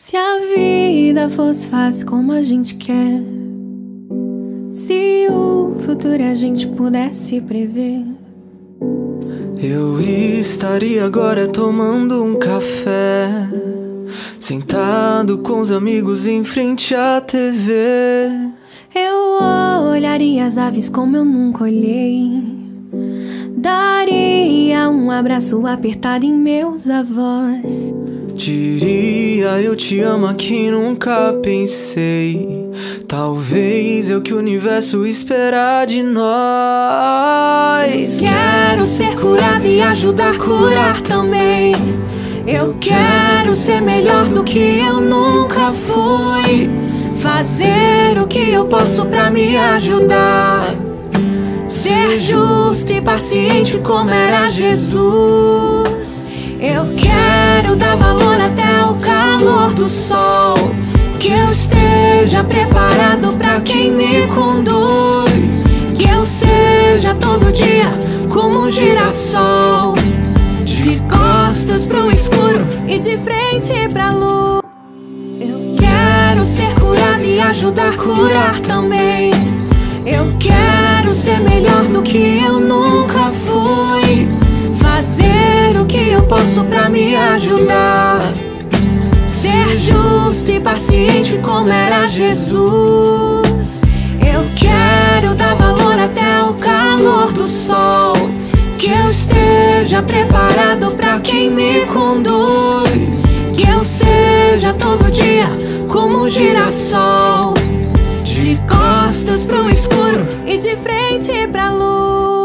Se a vida fosse fácil como a gente quer, se o futuro a gente pudesse prever, eu estaria agora tomando um café, sentado com os amigos em frente à TV. eu olharia as aves como eu nunca olhei, daria um abraço apertado em meus avós. Diria eu te amo a quem nunca pensei. Talvez é o que o universo espera de nós. Quero ser curado e ajudar a curar também. Eu quero ser melhor do que eu nunca fui, fazer o que eu posso pra me ajudar, ser justo e paciente como era Jesus. Eu quero dar valor até o calor do sol, que eu esteja preparado pra quem me conduz, que eu seja todo dia como um girassol, de costas pro escuro e de frente pra luz. Eu quero ser curado e ajudar a curar também. Eu quero ser melhor do que eu nunca fui, fazer o que eu posso pra me ajudar, ser justo e paciente como era Jesus. Eu quero dar valor até o calor do sol, que eu esteja preparado pra quem me conduz, que eu seja todo dia como um girassol, de costas pro escuro e de frente pra luz.